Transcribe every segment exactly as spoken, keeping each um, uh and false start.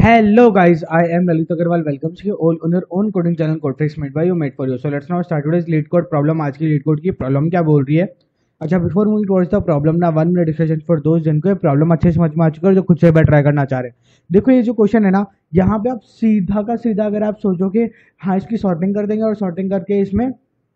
Hello guys, I am Lalit Agarwal. Welcome to you all on your own coding channel Codetricks made by you, made for you. So let's now start today's lead code problem. आज की lead code की problem क्या बोल रही है? अच्छा, before moving towards the problem ना one minute discussion for दोस्त जिनको ये प्रॉब्लम अच्छे से समझ में आ चुका है, जो खुद से बेटर ट्राई करना चाह रहे हैं। देखो ये जो क्वेश्चन है ना, यहाँ पे आप सीधा का सीधा अगर आप सोचो कि हाँ इसकी सॉर्टिंग कर देंगे और सॉर्टिंग करके इसमें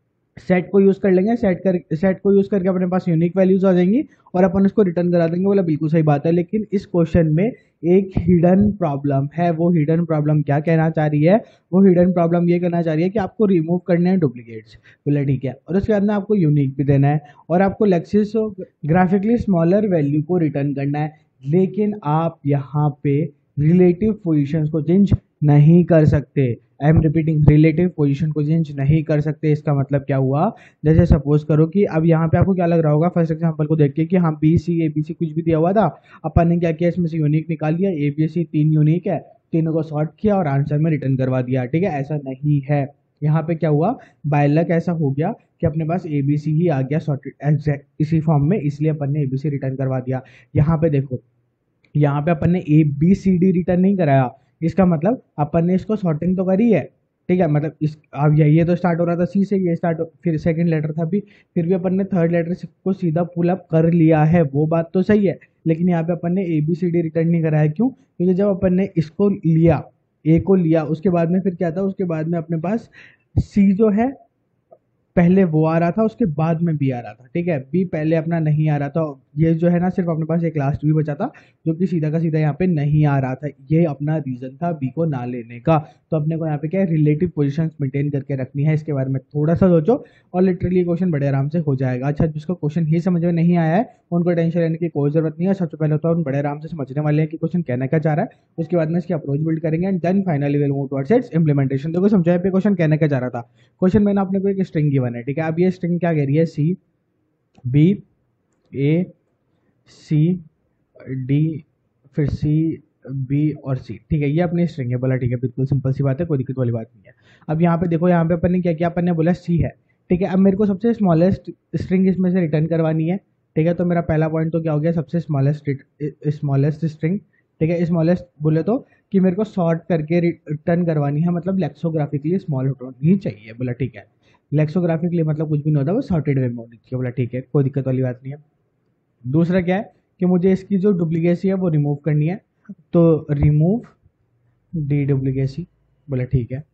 सेट को यूज कर लेंगे, सेट कर सेट को यूज करके अपने पास यूनिक वैल्यूज आ जाएंगी और अपन उसको रिटर्न करा देंगे। बोला बिल्कुल सही बात है, लेकिन इस क्वेश्चन में एक हिडन प्रॉब्लम है। वो हिडन प्रॉब्लम क्या कहना चाह रही है? वो हिडन प्रॉब्लम ये कहना चाह रही है कि आपको रिमूव करने हैं डुप्लीकेट्स। बोला ठीक है, और उसके बाद में आपको यूनिक भी देना है और आपको लेक्सिस ग्राफिकली स्मॉलर वैल्यू को रिटर्न करना है। लेकिन आप यहाँ पे रिलेटिव पोजिशन को चेंज नहीं कर सकते। I am repeating, relative position को चेंज नहीं कर सकते। इसका मतलब क्या हुआ? जैसे सपोज करो कि अब यहाँ पे आपको क्या लग रहा होगा फर्स्ट एग्जांपल को देख के कि हाँ बी सी ए बी सी कुछ भी दिया हुआ था, अपन ने क्या किया, इसमें से यूनिक निकाल लिया। ए बी सी तीन यूनिक है, तीनों को सॉर्ट किया और आंसर में रिटर्न करवा दिया। ठीक है, ऐसा नहीं है। यहाँ पे क्या हुआ, बाय लक ऐसा हो गया कि अपने पास ए बी सी ही आ गया सॉर्टेड एग्जैक्ट इसी फॉर्म में, इसलिए अपन ने ए बी सी रिटर्न करवा दिया। यहाँ पे देखो, यहाँ पे अपन ने A B C D return नहीं कराया, इसका मतलब अपन ने इसको सॉर्टिंग तो करी है। ठीक है, मतलब इस अब ये ये तो स्टार्ट हो रहा था सी से, ये स्टार्ट फिर सेकंड लेटर था भी, फिर भी अपन ने थर्ड लेटर को सीधा पुल अप कर लिया है, वो बात तो सही है। लेकिन यहाँ पे अपन ने A B C D return नहीं कराया, क्यों? क्योंकि जब अपन ने इसको लिया, ए को लिया, उसके बाद में फिर क्या था, उसके बाद में अपने पास सी जो है पहले वो आ रहा था, उसके बाद में बी आ रहा था। ठीक है, बी पहले अपना नहीं आ रहा था। ये जो है ना, सिर्फ अपने पास एक लास्ट बी बचा था जो कि सीधा का सीधा यहाँ पे नहीं आ रहा था। ये अपना रीजन था बी को ना लेने का। तो अपने को यहाँ पे क्या है, रिलेटिव पोजीशंस मेंटेन करके रखनी है। इसके बारे में थोड़ा सा सोचो और लिटरली क्वेश्चन बड़े आराम से हो जाएगा। अच्छा, जिसको क्वेश्चन ही समझ में नहीं आया है उनको टेंशन लेने की कोई जरूरत नहीं है। सबसे पहले तो हम बड़े आराम से समझने वाले हैं कि क्वेश्चन कहना क्या चाह रहा है, उसके बाद में इसकी अप्रोच बिल्ड करेंगे and then finally will move towards its implementation. देखो समझाए पे क्वेश्चन कहना क्या चाह रहा था। क्वेश्चन में ना अपने को एक स्ट्रिंग गिवन है। ठीक है, अब ये स्ट्रिंग क्या कह रही है, सी बी ए सी डी फिर सी बी और सी। ठीक है, ये अपनी स्ट्रिंग है। बोला ठीक है, बिल्कुल सिंपल सी बात है, कोई दिक्कत वाली बात नहीं है। अब यहाँ पे देखो, यहाँ पे अपन ने क्या किया, अपन ने बोला सी है। ठीक है, अब मेरे को सबसे स्मॉलेस्ट स्ट्रिंग इसमें से रिटर्न करवानी है। ठीक है, तो मेरा पहला पॉइंट तो क्या हो गया, सबसे स्मॉलेस्ट स्मॉलेस्ट स्ट्रिंग। ठीक है, स्मॉलेस्ट बोले तो कि मेरे को सॉर्ट करके रिटर्न करवानी है, मतलब लेक्सोग्राफिकली स्मॉल होनी चाहिए। बोला ठीक है, लेक्सोग्राफिकली मतलब कुछ भी नहीं होता, वो सॉर्टेड वे में होनी चाहिए। बोला ठीक है, कोई दिक्कत वाली बात नहीं है। दूसरा क्या है कि मुझे इसकी जो डुप्लीकेसी है वो रिमूव करनी है, तो रिमूव डी डुप्लीकेसी। बोला ठीक है।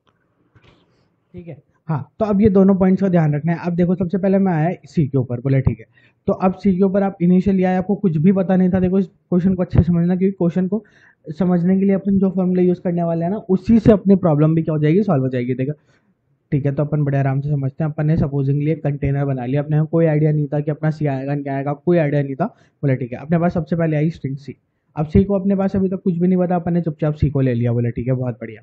ठीक है, हाँ, तो अब ये दोनों पॉइंट्स का ध्यान रखना है। अब देखो सबसे पहले मैं आया सी के ऊपर। बोले ठीक है, तो अब सी के ऊपर आप इनिशियली आए, आपको कुछ भी पता नहीं था। देखो इस क्वेश्चन को अच्छे से समझना, क्योंकि क्वेश्चन को समझने के लिए अपन जो फॉर्मूला यूज करने वाले हैं ना, उसी से अपनी प्रॉब्लम भी क्या हो जाएगी, सॉल्व हो जाएगी। देखो ठीक है, तो अपन बड़े आराम से समझते हैं। अपन ने सपोजिंगली एक कंटेनर बना लिया, अपने को कोई आइडिया नहीं था कि अपना सी आएगा क्या आएगा, कोई आइडिया नहीं था। बोले ठीक है, अपने पास सबसे पहले आई स्ट्रिंग सी। अब सी को अपने पास अभी तक कुछ भी नहीं पता, अपन ने चुपचाप सी को ले लिया। बोले ठीक है, बहुत बढ़िया।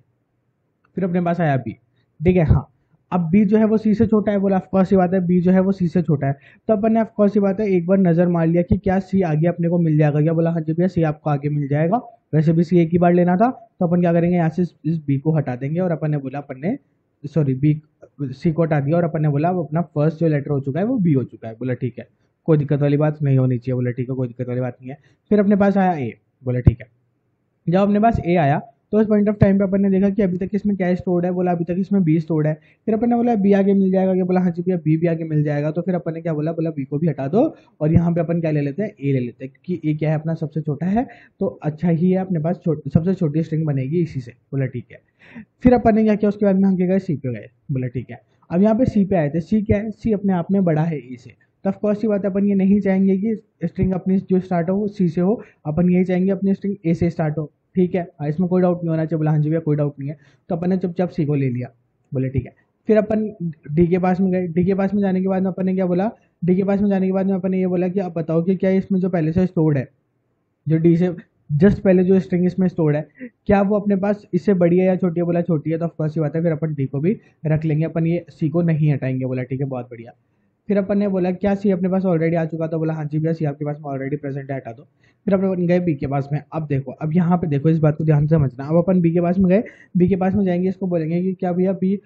फिर अपने पास आया बी। ठीक है, हाँ, अब बी जो है वो सी से छोटा है। बोला ऑफकोर्स सी बात है, बी जो है वो सी से छोटा है। तो अपन ने ऑफकोर्स सी बात है एक बार नजर मार लिया कि क्या सी आगे अपने को मिल जाएगा क्या। बोला हाँ जी भैया, सी आपको आगे मिल जाएगा। वैसे भी सी एक ही बार लेना था, तो अपन क्या करेंगे, यहाँ से इस बी को हटा देंगे और अपन ने बोला, अपन ने सॉरी बी सी को हटा दिया और अपन ने बोला वो अपना फर्स्ट जो लेटर हो चुका है वो बी हो चुका है। बोला ठीक है, कोई दिक्कत वाली बात नहीं होनी चाहिए। बोला ठीक है, कोई दिक्कत वाली बात नहीं है। फिर अपने पास आया ए। बोला ठीक है, जब अपने पास ए आया तो उस पॉइंट ऑफ टाइम पे अपन ने देखा कि अभी तक इसमें क्या स्टोर्ड है। बोला अभी तक इसमें बी स्टोर्ड है। फिर अपन ने बोला बी आगे मिल जाएगा क्या। बोला हाँ जी भैया, बी भी आगे मिल जाएगा। तो फिर अपन ने क्या बोला, बोला बी को भी हटा दो और यहाँ पे अपन क्या ले लेते हैं, ए ले लेते हैं, क्योंकि ए क्या है, अपना सबसे छोटा है, तो अच्छा ही है अपने पास, सबसे छोटी स्ट्रिंग बनेगी इसी से। बोला ठीक है, फिर अपन ने क्या किया, उसके बाद में हम क्या गए, सी पे गए। बोला ठीक है, अब यहाँ पे सी पे आए थे। सी क्या है, सी अपने आप में बड़ा है ए से। तो ऑफकोर्स सी बात है, अपन ये नहीं चाहेंगे कि स्ट्रिंग अपनी जो स्टार्ट हो वो सी से हो, अपन यही चाहेंगे अपनी स्ट्रिंग ए से स्टार्ट हो। ठीक है, हाँ, इसमें कोई डाउट नहीं होना चाहिए। बोला हाँ जी भैया, कोई डाउट नहीं है। तो अपन ने चुपचाप सी को ले लिया। बोले ठीक है, फिर अपन डी के पास में गए। डी के पास में जाने के बाद में अपन ने क्या बोला, डी के पास में जाने के बाद में अपन ने ये बोला कि आप बताओ कि क्या इसमें जो पहले से स्टोर्ड है, जो डी से जस्ट पहले जो स्ट्रिंग इसमें स्टोर्ड है, क्या वो अपने पास इससे बड़ी है या छोटी है। बोला छोटी है। तो ऑफकोर्स ये बात है, फिर अपन डी को भी रख लेंगे, अपन ये सी को नहीं हटाएंगे। बोला ठीक है, बहुत बढ़िया। फिर अपन ने बोला क्या सी अपने पास ऑलरेडी आ चुका था। बोला हाँ जी भैया, सी आपके पास में ऑलरेडी प्रेजेंट है, हटा दो। फिर अपन गए बी के पास में। अब देखो, अब यहाँ पे देखो, इस बात को ध्यान से समझना। अब अपन बी के पास में गए, बी के पास में जाएंगे, इसको बोलेंगे कि क्या भैया बी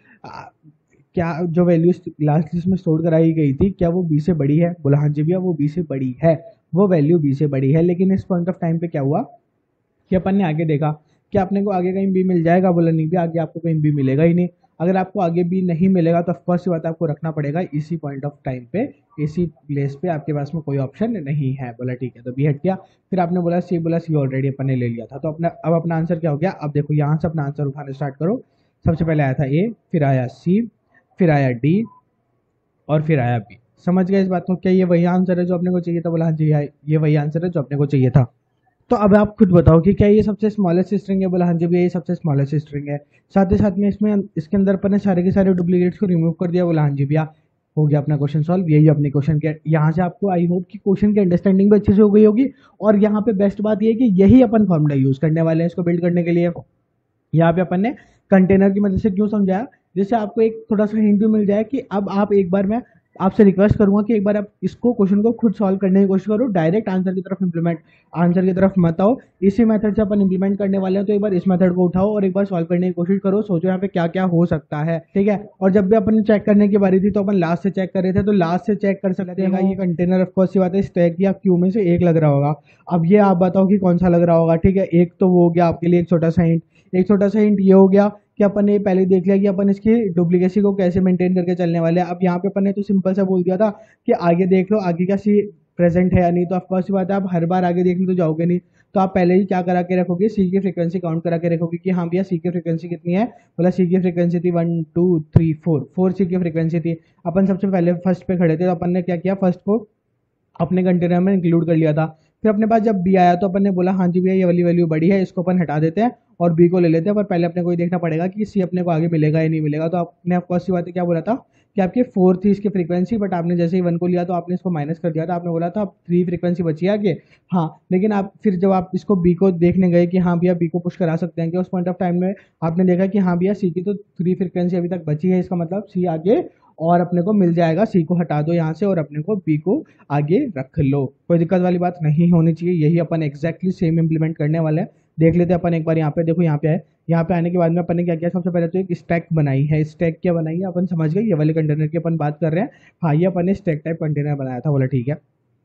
क्या जो वैल्यू लास्ट लिस्ट में स्टोर कराई गई थी, क्या वो बी से बड़ी है। बोला हाँ जी भैया, वो बी से बड़ी है, वो वैल्यू बी से बड़ी है। लेकिन इस पॉइंट ऑफ टाइम पे क्या हुआ कि अपन ने आगे देखा क्या अपने को आगे कहीं बी मिल जाएगा? बोला नहीं भी, आगे आपको कहीं बी मिलेगा ही नहीं। अगर आपको आगे बी नहीं मिलेगा तो ऑफकोर्स ये बात आपको रखना पड़ेगा इसी पॉइंट ऑफ टाइम पे, इसी प्लेस पे आपके पास में कोई ऑप्शन नहीं है। बोला ठीक है, तो बी हट गया। फिर आपने बोला सी, बोला सी ऑलरेडी अपन ने ले लिया था, तो अपना अब अपना आंसर क्या हो गया? अब देखो यहाँ से अपना आंसर उठाना स्टार्ट करो। सबसे पहले आया था ए, फिर आया सी, फिर आया डी, और फिर आया बी। समझ गए इस बात को? क्या ये वही आंसर है जो अपने को चाहिए था? बोला हाँ जी, ये वही आंसर है जो अपने को चाहिए था। तो अब आप खुद बताओ कि क्या ये सबसे स्मॉलेस्ट स्ट्रिंग है? बोला हाँ जी भैया, ये सबसे स्मॉलेस्ट स्ट्रिंग है। साथ ही साथ में इसमें इसके अंदर अपन ने सारे के सारे डुप्लीकेट्स को रिमूव कर दिया। बोला हाँ जी भैया, हो गया अपना क्वेश्चन सॉल्व। यही अपने क्वेश्चन के, यहाँ से आपको आई होप कि क्वेश्चन की अंडरस्टैंडिंग भी अच्छे से हो गई होगी। और यहाँ पे बेस्ट बात ये है कि यही अपन फॉर्मूला यूज करने वाले हैं इसको बिल्ड करने के लिए। यहाँ पे अपन ने कंटेनर की मदद से क्यों समझाया, जिससे आपको एक थोड़ा सा हिंट भी मिल जाए कि अब आप एक बार, मैं आपसे रिक्वेस्ट करूंगा कि एक बार आप इसको क्वेश्चन को खुद सॉल्व करने की कोशिश करो, डायरेक्ट आंसर की तरफ इंप्लीमेंट आंसर की तरफ मत आओ। इसी मेथड से अपन इंप्लीमेंट करने वाले हैं, तो एक बार इस मेथड को उठाओ और एक बार सॉल्व करने की कोशिश करो, सोचो यहाँ पे क्या क्या हो सकता है, ठीक है। और जब भी अपन चेक करने की बारी थी तो अपन लास्ट से चेक कर रहे थे, तो लास्ट से चेक कर सकते हैं। ये कंटेनर ऑफकोर्स सी बात है, स्टैक या क्यू में से एक लग रहा होगा। अब ये आप बताओ कि कौन सा लग रहा होगा, ठीक है। एक तो वो हो गया आपके लिए एक छोटा सा हिंट, एक छोटा सा हिंट ये हो गया कि अपन ने पहले देख लिया कि अपन इसकी डुप्लीकेसी को कैसे मेंटेन करके चलने वाले हैं। अब यहाँ पे अपन ने तो सिंपल सा बोल दिया था कि आगे देख लो आगे का सी प्रेजेंट है या नहीं, तो ऑफकोर्स बात है आप हर बार आगे देखने तो जाओगे नहीं, तो आप पहले ही क्या करा के रखोगे, सी की फ्रीक्वेंसी काउंट करा के रखोगे कि हाँ भैया सी की फ्रीक्वेंसी कितनी है। बोला सी की फ्रीक्वेंसी थी one two three four, four C की फ्रीक्वेंसी थी। अपन सबसे पहले फर्स्ट पे खड़े थे, तो अपन ने क्या किया, फर्स्ट को अपने कंटेनर में इंक्लूड कर लिया था। फिर अपने पास जब बी आया तो अपन ने बोला हाँ जी भैया ये वाली वैल्यू बड़ी है, इसको अपन हटा देते हैं और बी को ले लेते हैं। पर पहले अपने को ये देखना पड़ेगा कि सी अपने को आगे मिलेगा या नहीं मिलेगा। तो आपने ऑफकोर्स सी बात है क्या बोला था कि आपकी फोर थी इसकी फ्रीक्वेंसी, बट आपने जैसे ही वन को लिया तो आपने इसको माइनस कर दिया था। आपने बोला था अब थ्री फ्रीक्वेंसी बची है आगे, हाँ। लेकिन आप फिर जब आप इसको बी को देखने गए कि हाँ भैया बी को पुश करा सकते हैं कि, उस पॉइंट ऑफ टाइम में आपने देखा कि हाँ भैया सी की तो थ्री फ्रीक्वेंसी अभी तक बची है, इसका मतलब सी आगे और अपने को मिल जाएगा। सी को हटा दो यहाँ से और अपने को बी को आगे रख लो, कोई दिक्कत वाली बात नहीं होनी चाहिए। यही अपन एग्जैक्टली सेम इंप्लीमेंट करने वाले हैं। देख लेते हैं अपन एक बार यहाँ पे, देखो यहाँ पे है। यहाँ पे आने के बाद में अपन ने क्या किया, सबसे पहले तो एक स्टैक बनाई है। स्टैक क्या बनाई है अपन समझ गए, ये वाले कंटेनर की अपन बात कर रहे हैं। हाँ, ये अपन ने स्टैक टाइप कंटेनर बनाया था। बोला ठीक है।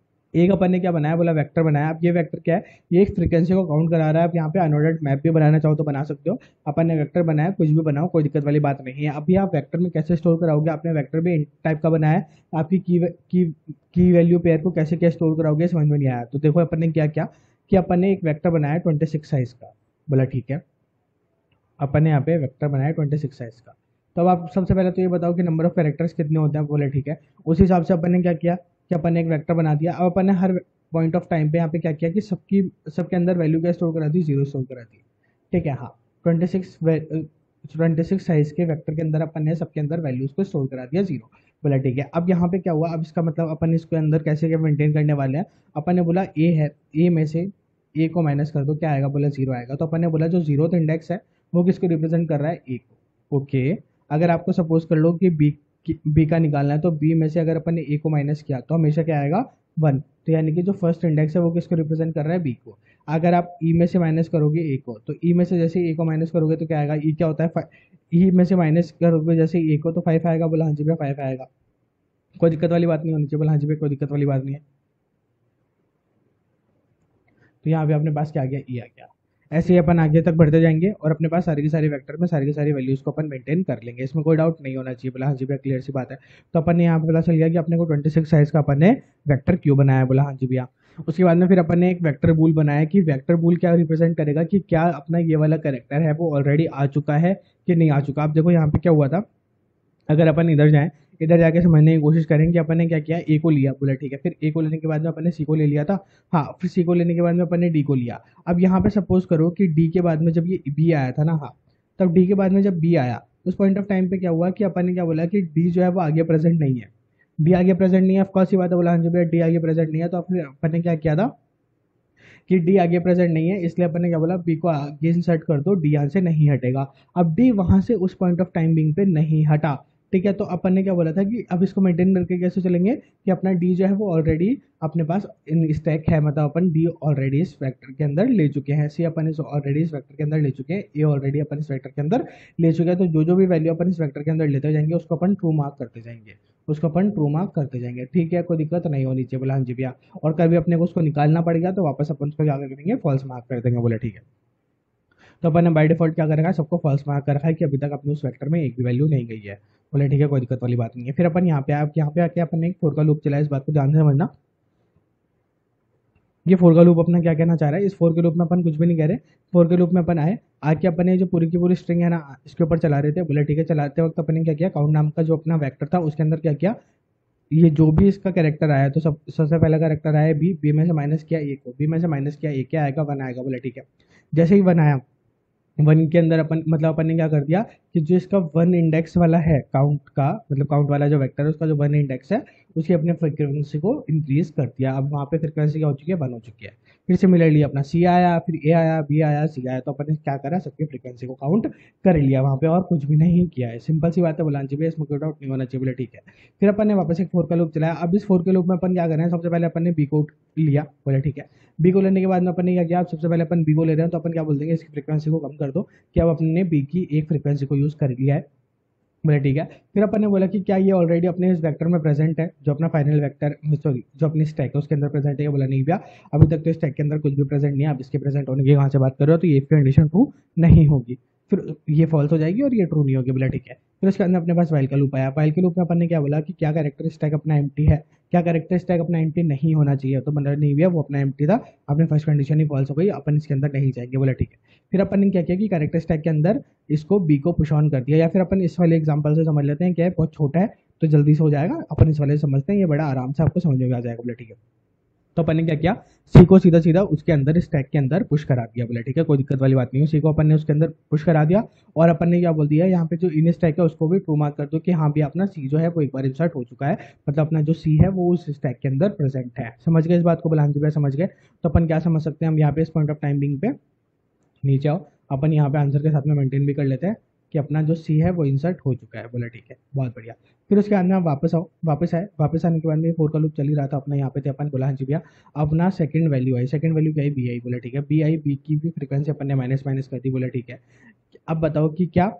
एक अपन ने क्या बनाया, बोला वेक्टर बनाया। अब ये वेक्टर क्या है, ये एक फ्रीक्वेंसी को काउंट करा रहा है। आप यहाँ पे अनऑर्डर्ड मैप भी बनाना चाहो तो बना सकते हो। अपन ने वेक्टर बनाया, कुछ भी बनाओ कोई दिक्कत वाली बात नहीं है। अभी आप वेक्टर में कैसे स्टोर कराओगे, आपने वेक्टर भी टाइप का बनाया है, आपकी की की की वैल्यू पेयर को कैसे क्या स्टोर कराओगे समझ में नहीं आया। तो देखो अपन ने क्या क्या कि अपन ने एक वेक्टर बनाया ट्वेंटी सिक्स साइज का। बोला ठीक है, अपन ने यहाँ पे वेक्टर बनाया ट्वेंटी सिक्स साइज का। तो अब आप सबसे पहले तो ये बताओ कि नंबर ऑफ कैरेक्टर्स कितने होते हैं। बोले ठीक है। उस हिसाब से अपन ने क्या किया कि अपन ने एक वेक्टर बना दिया। अब अपन ने हर पॉइंट ऑफ टाइम पे यहाँ पे क्या किया कि सबकी सबके अंदर वैल्यू क्या स्टोर करा दी, जीरो स्टोर करा दी, ठीक है। हाँ, twenty six twenty six size के वेक्टर के अंदर अपन ने सबके अंदर वैल्यूज को स्टोर करा दिया जीरो। बोला ठीक है। अब यहाँ पे क्या हुआ, अब इसका मतलब अपन इसके अंदर कैसे क्या मेंटेन करने वाले हैं। अपन ने बोला ए है, ए में से ए को माइनस कर दो, क्या आएगा, बोला जीरो आएगा। तो अपन ने बोला जो जीरो इंडेक्स है वो किसको रिप्रेजेंट कर रहा है, ए को। ओके, अगर आपको सपोज कर लो कि बी बी का निकालना है, तो बी में से अगर अपन ने ए को माइनस किया तो हमेशा क्या आएगा, वन। तो यानी कि जो फर्स्ट इंडेक्स है वो किसको रिप्रेजेंट कर रहा है, बी को। अगर आप ई में से माइनस करोगे ए को, तो ई में से जैसे ए को माइनस करोगे तो क्या आएगा, ई क्या होता है, ई में से माइनस करोगे जैसे ए को तो फाइव आएगा। बोला हाँ जी भैया फाइव आएगा, कोई दिक्कत वाली बात नहीं होनी चाहिए। बोला हाँ जी भैया कोई दिक्कत वाली बात नहीं है। तो यहाँ पे अपने पास क्या आ गया, ई आ गया। ऐसे ही अपन आगे तक बढ़ते जाएंगे और अपने पास सारी की सारी वेक्टर में सारी की सारी वैल्यूज को अपन मेंटेन कर लेंगे, इसमें कोई डाउट नहीं होना चाहिए। बोला हाँ जी भैया क्लियर सी बात है। तो अपन ने यहाँ पे पता चल गया कि अपने को ट्वेंटी सिक्स साइज का अपन ने वेक्टर क्यू बनाया। बोला हाँ जी भैया। उसके बाद में फिर अपन ने एक वेक्टर बूल बनाया कि वेक्टर बूल क्या रिप्रेजेंट करेगा कि क्या अपना ये वाला कैरेक्टर है वो ऑलरेडी आ चुका है कि नहीं आ चुका। आप देखो यहाँ पे क्या हुआ था, अगर अपन इधर जाएं, इधर जाके समझने की कोशिश करेंगे कि अपन ने क्या किया, ए को लिया। बोला ठीक है। फिर ए को लेने के बाद में अपन ने सी को ले लिया था, हाँ। फिर सी को लेने के बाद में अपन ने डी को लिया। अब यहाँ पे सपोज करो कि डी के बाद में जब ये बी आया था ना, हाँ, तब डी के बाद में जब बी आया उस पॉइंट ऑफ टाइम पे क्या हुआ कि अपन ने क्या बोला कि डी जो है वो आगे प्रेजेंट नहीं है, डी आगे प्रेजेंट नहीं है। ऑफकोर्स ये बात है, बोला हाँ जी भैया डी आगे प्रेजेंट नहीं है। तो अपन ने क्या किया था कि डी आगे प्रेजेंट नहीं है, इसलिए अपन ने क्या बोला, बी को आगे इंसर्ट कर दो, डी यहाँ से नहीं हटेगा। अब डी वहां से उस पॉइंट ऑफ टाइम बिंग पे नहीं हटा, ठीक है। तो अपन ने क्या बोला था कि अब इसको मेंटेन करके कैसे चलेंगे कि अपना डी जो है वो ऑलरेडी अपने पास इन स्टैक है, मतलब अपन डी ऑलरेडी इस वेक्टर के अंदर ले चुके हैं, सी अपन इस ऑलरेडी इस वेक्टर के अंदर ले चुके हैं, ए ऑलरेडी अपन इस वेक्टर के अंदर ले चुके हैं। तो जो जो भी वैल्यू अपन इस वेक्टर के अंदर लेते जाएंगे उसको अपन ट्रू मार्क करते जाएंगे, उसको अपन ट्रू मार्क करते जाएंगे, ठीक है। कोई दिक्कत नहीं होनी चाहिए। बोला हाँ जी भैया। और कभी अपने को उसको निकालना पड़ेगा तो वापस अपन उसको क्या कर देंगे, फॉल्स मार्क कर देंगे। बोला ठीक है। तो अपन ने बाय डिफॉल्ट क्या कर रखा है, सबको फॉल्स मार्क कर रखा है कि अभी तक अपने उस वेक्टर में एक भी वैल्यू नहीं गई है। बोले ठीक है, कोई दिक्कत वाली बात नहीं है। फिर अपन यहाँ पे आप यहाँ पे आके अपन ने एक फोर का लूप चलाया, इस बात को ध्यान से समझना। ये फोर का लूप अपना क्या कहना चाह रहा है, इस फोर के लूप में अपन कुछ भी नहीं कह रहे। फोर के लूप में अपन आए, आके अपन ने जो पूरी की पूरी स्ट्रिंग है ना इसके ऊपर चला रहे थे। बोले ठीक है, चलाते वक्त अपन ने क्या किया, काउंट नाम का जो अपना वेक्टर था उसके अंदर क्या किया, ये जो भी इसका कैरेक्टर आया तो सब सबसे पहला कैरेक्टर आया बी, बी में से माइनस किया ए को, बी में से माइनस किया ए, क्या आएगा, वन आएगा। बोले ठीक है, जैसे ही वन आया, वन के अंदर अपन मतलब अपन ने क्या कर दिया कि जो इसका वन इंडेक्स वाला है काउंट का, मतलब काउंट वाला जो वेक्टर है उसका जो वन इंडेक्स है उसकी अपने फ्रीक्वेंसी को इंक्रीज कर दिया। अब वहाँ पे फ्रीक्वेंसी क्या हो चुकी है, वन हो चुकी है। फिर सिमिलरली अपना सी आया, फिर ए आया, बी आया, सी आया, तो अपन ने क्या करा, सबकी फ्रीक्वेंसी को काउंट कर लिया वहाँ पे, और कुछ भी नहीं किया है। सिंपल सी बात है, बुलान चाहिए, इसमें कोई डाउट नहीं होना चाहिए। बोले ठीक है, फिर अपन ने वापस एक फोर का लूप चलाया। अब इस फोर के लूप में अपन क्या कर रहे हैं, सबसे पहले अपन ने बी को लिया। बोले ठीक है, बी को लेने के बाद में अपन ने क्या किया, अब सबसे पहले अपन बी को ले रहे हैं तो अपन क्या बोल देंगे, इसकी फ्रीक्वेंसी को कम कर दो, कि अब अपने ने बी की एक फ्रीक्वेंसी को यूज कर लिया है। बोले ठीक है, फिर अपन ने बोला कि क्या ये ऑलरेडी अपने इस वेक्टर में प्रेजेंट है, जो अपना फाइनल वेक्टर, सॉरी जो अपनी स्टैक है उसके अंदर प्रेजेंट है। बोला नहीं भैया, अभी तक तो स्टैक के अंदर कुछ भी प्रेजेंट नहीं है, अब इसके प्रेजेंट होने की कहाँ से बात कर रहे हो, तो ये कंडीशन ट्रू नहीं होगी, फिर ये फॉल्स हो जाएगी और ये ट्रू नहीं होगी। बोला ठीक है, फिर उसके अंदर अपने पास वाइल का लूप आया। वाइल के लूप में अपन ने क्या बोला कि क्या कैरेक्टर स्टैक अपना एम्प्टी है, क्या कैरेक्टर स्टैक अपना एम्प्टी नहीं होना चाहिए, तो मतलब नहीं भैया वो अपना एम्प्टी था, अपनी फर्स्ट कंडीशन ही फॉल्स हो गई, अपन इसके अंदर नहीं जाएंगे। बोला ठीक है, फिर अपन ने क्या किया कि कैरेक्टर स्टैक के अंदर इसको बी को पुश ऑन कर दिया। या फिर अपन इस वाले एग्जांपल से समझ लेते हैं, क्या है बहुत छोटा है तो जल्दी से हो जाएगा, अपन इस वाले से समझते हैं, ये बड़ा आराम से आपको समझ में आ जाएगा। बोले ठीक है, तो अपन ने क्या किया, सी को सीधा सीधा उसके अंदर स्टैक के अंदर पुश करा दिया। बोले ठीक है, कोई दिक्कत वाली बात नहीं है, सी को अपन ने उसके अंदर पुश करा दिया। और अपन ने क्या बोल दिया, यहाँ पे जो इन स्टैक है उसको भी ट्रू मार्क कर दो कि हाँ भी अपना सी जो है वो एक बार इंसर्ट हो चुका है, मतलब अपना जो सी है वो उस स्टैक के अंदर प्रेजेंट है। समझ गए इस बात को, बुलान जी समझ गए। तो अपन क्या समझ सकते हैं, हम यहाँ पे इस पॉइंट ऑफ टाइमिंग पे नीचे आओ, अपन यहाँ पे आंसर के साथ में मेंटेन भी कर लेते हैं कि अपना जो सी है वो इंसर्ट हो चुका है। बोला ठीक है, बहुत बढ़िया। फिर उसके बाद में आप वापस आओ, वापस आए, वापस आने के बाद में फोर का लूप चल ही रहा था अपना, यहाँ पे थे अपन। बोला हाँ जी भैया, अपना सेकंड वैल्यू आई, सेकंड वैल्यू क्या है, बी आई। बोला ठीक है, बी आई, बी की भी फ्रीक्वेंसी अपन ने माइनस माइनस कर दी। बोला ठीक है, अब बताओ कि क्या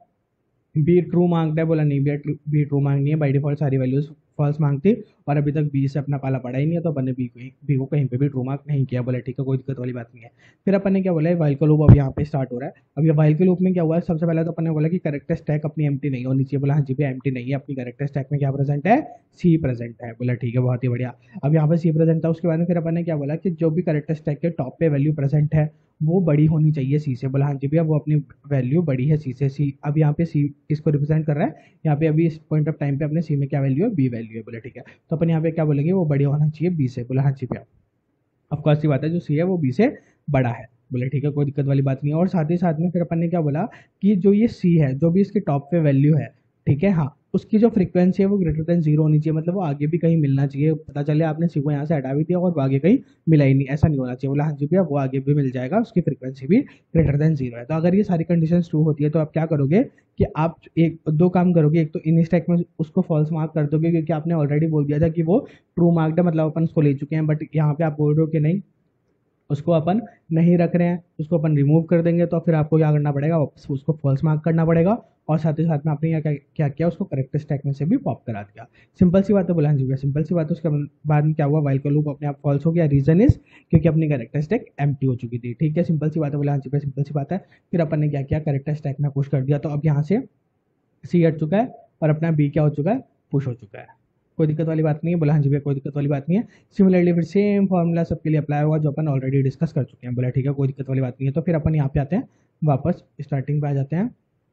बी ट्रू मांगता है, बोला नहीं भैया, बी ट्रू मांगनी है, बाई डिफॉल्ट सारी वैल्यूज फॉल्स मांगती, और अभी तक बी से अपना पाला पड़ा ही नहीं है, तो अपन ने बी को बी को कहीं पे भी ट्रू मार्क नहीं किया। बोला ठीक है, कोई दिक्कत वाली बात नहीं है। फिर अपन ने क्या बोला, वाइल का लूप अब यहाँ पे स्टार्ट हो रहा है। अब ये वाइल के लूप में क्या हुआ है, सबसे पहले तो अपन ने बोला कि करेक्टर स्टैक अपनी एम्प्टी नहीं होनी चाहिए। बोला हाँ जी भैया, एम्प्टी नहीं है, अपनी करेक्टर स्टैक में क्या प्रेजेंट है, सी प्रेजेंट है। बोला ठीक है, बहुत ही बढ़िया। अब यहाँ पे सी प्रेजेंट था, उसके बाद में फिर अपन ने क्या बोला कि जो भी करेक्टर स्टैक के टॉप पे वैल्यू प्रेजेंट है वो बड़ी होनी चाहिए सी से। बोला हाँ जी भैया, वो अपनी वैल्यू बड़ी है सी से। सी अब यहाँ पे सी किसको रिप्रेजेंट कर रहा है, यहाँ पे अभी इस पॉइंट ऑफ टाइम पे अपने सी में क्या वैल्यू है, बी वैल्यू है। बोला ठीक है, तो अपन यहाँ पे क्या बोलेंगे, वो बड़ी होना चाहिए बी से। बोला हाँ जी भैया, ऑफकोर्स सी बात है, जो सी है वो बी से बड़ा है। बोले ठीक है, कोई दिक्कत वाली बात नहीं है। और साथ ही साथ में फिर अपन ने क्या बोला कि जो ये सी है, जो भी इसके टॉप पे वैल्यू है, ठीक है, हाँ, उसकी जो फ्रीक्वेंसी है वो ग्रेटर देन जीरो होनी चाहिए, मतलब वो आगे भी कहीं मिलना चाहिए। पता चले आपने सी को यहाँ से हटा भी दिया और वो आगे कहीं मिला ही नहीं, ऐसा नहीं होना चाहिए। बोला हाँ जी भैया, वो आगे भी मिल जाएगा, उसकी फ्रीक्वेंसी भी ग्रेटर देन जीरो है। तो अगर ये सारी कंडीशन ट्रू होती है तो आप क्या करोगे कि आप एक दो काम करोगे, एक तो इन स्टैक में उसको फॉल्स मार्क कर दोगे, क्योंकि आपने ऑलरेडी बोल दिया था कि वो ट्रू मार्क्ड है, मतलब अपन उसको ले चुके हैं। बट यहाँ पे आप बोल रहे हो कि नहीं, उसको अपन नहीं रख रहे हैं, उसको अपन रिमूव कर देंगे, तो फिर आपको क्या करना पड़ेगा, वापस उसको फॉल्स मार्क करना पड़ेगा। और साथ ही साथ में आपने क्या क्या किया, उसको करेक्टर स्टैक में से भी पॉप करा दिया। सिंपल सी बात है, बोला जी भैया, सिंपल सी बात है। उसके बाद में क्या हुआ, वाइल का लूप अपने आप फॉल्स हो गया। रीजन इज क्योंकि अपनी करेक्टर स्टैक एम्प्टी हो चुकी थी। ठीक है, सिंपल सी बात है, बोला जी भैया, सिंपल सी बात है। फिर अपन ने क्या किया, करेक्टर स्टैक में पुश कर दिया, तो अब यहाँ से सी हट चुका है और अपना बी क्या हो चुका है, पुश हो चुका है। कोई दिक्कत वाली बात नहीं है। बोला हाँ जी भैया, कोई दिक्कत वाली बात नहीं है। सिमिलरली फिर सेम फॉर्मूला सबके लिए अप्लाई होगा जो अपन ऑलरेडी डिस्कस कर चुके हैं। बोला ठीक है, कोई दिक्कत वाली बात नहीं है। तो फिर अपन यहाँ पे आते हैं, वापस स्टार्टिंग पे आ जाते हैं।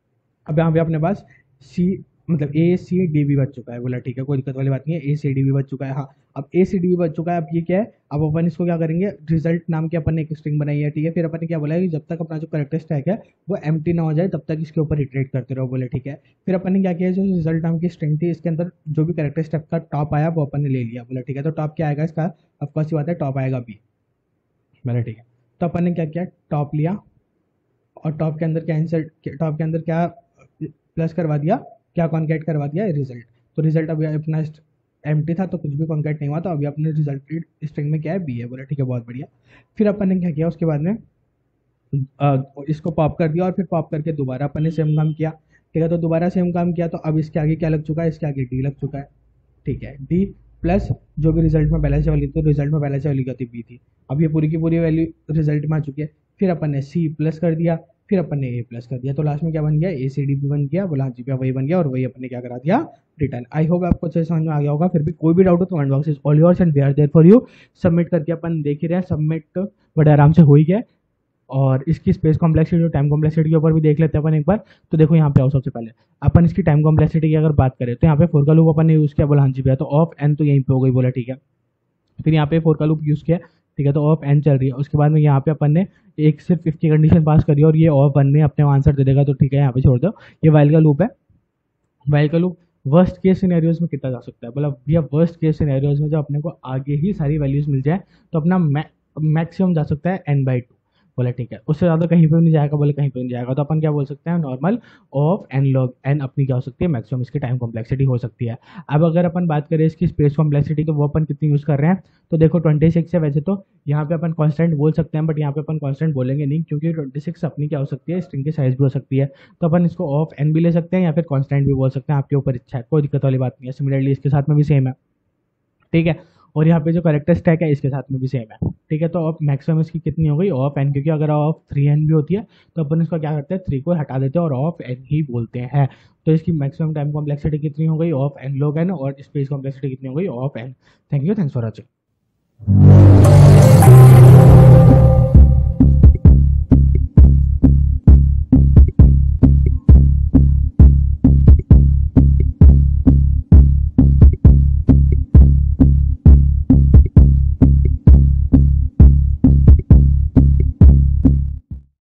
अब यहाँ पे अपने पास सी मतलब ए सी डी भी बच चुका है। बोला ठीक है, कोई दिक्कत वाली बात नहीं है, ए सी डी भी बच चुका है। हाँ, अब ए सी डी भी बच चुका है। अब ये क्या है, अब अपन इसको क्या करेंगे, रिजल्ट नाम की अपन ने एक स्ट्रिंग बनाई है। ठीक है, फिर अपन ने क्या बोला है कि जब तक अपना जो करेक्टर स्टैक है वो एम्प्टी ना हो जाए तब तक इसके ऊपर इटरेट करते रहो। बोले ठीक है, फिर अपन ने क्या किया, जो रिजल्ट नाम की स्ट्रिंग थी इसके अंदर जो भी करेक्टर स्टैक का टॉप आया वो अपन ने ले लिया। बोला ठीक है, तो टॉप क्या आएगा इसका, ऑफकोर्स बात है, टॉप आएगा बी। बोला ठीक है, तो अपन ने क्या किया, टॉप लिया और टॉप के अंदर क्या इंसर्ट, टॉप के अंदर क्या प्लस करवा दिया, क्या कॉन्केट करवा दिया, रिजल्ट। तो रिजल्ट अभी अपना एम्प्टी था तो कुछ भी कॉन्केट नहीं हुआ, तो अभी अपने रिजल्टेड स्ट्रिंग में क्या है, बी है। बोला ठीक है, बहुत बढ़िया। फिर अपन ने क्या किया, उसके बाद में आ, इसको पॉप कर दिया और फिर पॉप करके दोबारा अपन ने सेम काम किया। ठीक है, तो दोबारा सेम काम किया, तो अब इसके आगे क्या लग चुका है, इसके आगे डी लग चुका है। ठीक है, डी प्लस जो भी रिजल्ट में पहले से वाली, तो रिजल्ट में पहले से वाली क्या थी, बी थी। अब ये पूरी की पूरी वैल्यू रिजल्ट में आ चुकी है। फिर अपन ने सी प्लस कर दिया, फिर अपन ने ए प्लस कर दिया, तो लास्ट में क्या बन गया, ए सी डी भी बन गया, बोला हाँ जी भैया वही बन गया, और वही अपन ने क्या करा दिया, रिटर्न। आई होप आपको अच्छे से समझ में आ गया होगा। फिर भी कोई भी डाउट हो तो comment box is all yours and we are there for you. Submit करके अपन देख ही रहे हैं, सबमिट बड़े आराम से हो ही गया। और इसकी स्पेस कॉम्प्लेक्सिटी और टाइम कॉम्प्लेक्सिटी के ऊपर भी देख लेते हैं अपन एक बार। तो देखो यहाँ पे आओ, सबसे पहले अपन इसकी टाइम कॉम्प्लेक्सिटी की अगर बात करें तो यहाँ पे फोर का लूप अपन ने यूज़ किया, बोला हाँ जी भैया, तो ऑफ एन तो यहीं पे हो गई, बोला ठीक है। फिर यहाँ पे फोर का लूप यूज़ किया, ठीक है, तो ऑफ एन चल रही है। उसके बाद में यहाँ पे अपन ने एक सिर्फ इफ की कंडीशन पास करी और ये ऑफ वन में अपने आंसर दे देगा, तो ठीक है यहाँ पे छोड़ दो। ये वाइल का लूप है। वाइल का लूप वर्स्ट केस सिनेरियोज में कितना जा सकता है, मतलब भैया वर्स्ट केस सिनेरियोज में जब अपने को आगे ही सारी वैल्यूज मिल जाए तो अपना मैक्सिमम जा सकता है एन बाई टू, बोले ठीक है, उससे ज़्यादा कहीं पे भी नहीं जाएगा, बोले कहीं पे नहीं जाएगा। तो अपन क्या बोल सकते हैं, normal of n log n अपनी क्या हो सकती है, मैक्सिमम इसकी टाइम कॉम्प्लेक्सिटी हो सकती है। अब अगर अपन बात करें इसकी स्पेस कॉम्प्लेक्सिटी, तो वो अपन कितनी यूज़ कर रहे हैं, तो देखो ट्वेंटी सिक्स है। वैसे तो यहाँ पे अपन कॉन्स्टेंट बोल सकते हैं, बट यहाँ पे अपन कॉन्स्टेंट बोलेंगे नहीं, क्योंकि ट्वेंटी सिक्स अपनी क्या हो सकती है, स्ट्रिंग की साइज भी हो सकती है। तो अपन इसको ऑफ एन भी ले सकते हैं या फिर कॉन्स्टेंट भी बोल सकते हैं, आपके ऊपर इच्छा है, कोई दिक्कत वाली बात नहीं है। सिमिलरली इसके साथ में भी सेम है, ठीक है। और यहाँ पे जो करेक्टर स्टैक है इसके साथ में भी सेम है, ठीक है। तो अब मैक्सिमम इसकी कितनी हो गई, ऑफ एन, क्योंकि अगर ऑफ थ्री एन भी होती है तो अपन इसको क्या करते हैं, थ्री को हटा देते हैं और ऑफ एन ही बोलते हैं। तो इसकी मैक्सिमम टाइम कॉम्प्लेक्सिटी कितनी हो गई, ऑफ एन लॉग एन, और स्पेस कॉम्प्लेक्सिटी कितनी हो गई, of n. Thank you, thanks for watching.